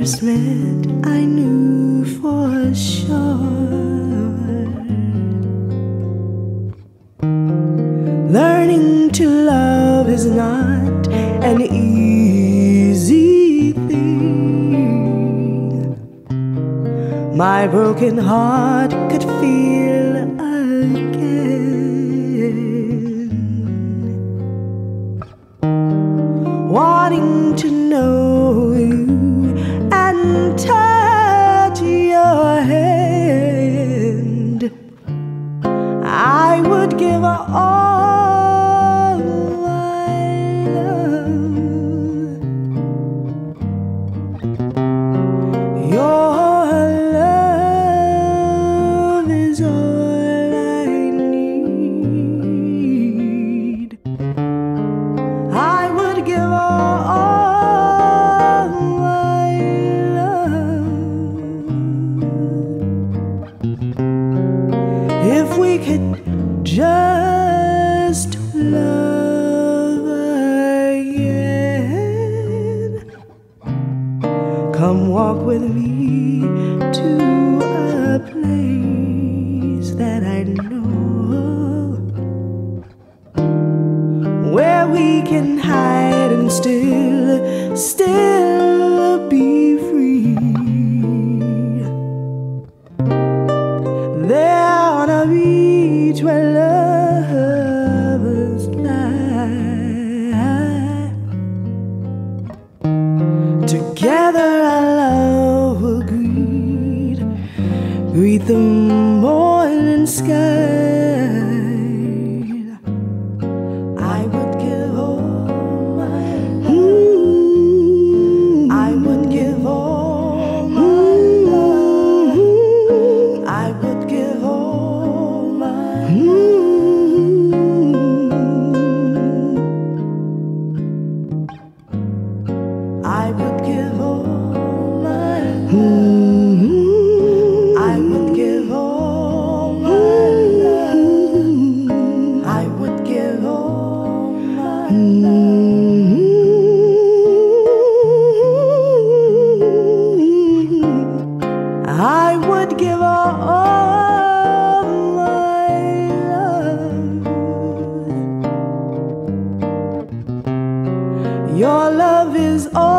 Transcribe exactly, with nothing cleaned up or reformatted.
first met, I knew for sure. Learning to love is not an easy thing. My broken heart could feel again, wanting to know you and touch your hand. I would give all my love. Your love is all I need. I would give all my love if we could just love again. Come walk with me to a place that I know, where we can hide and still, still be free. There on a beach where lovers lie, together our love will greet, greet the morning sky. I would give all my love. I would give all my love. I would give all my love. I would give all my love. I would give all my love. I would give all my love. I would give all my love. Your love is all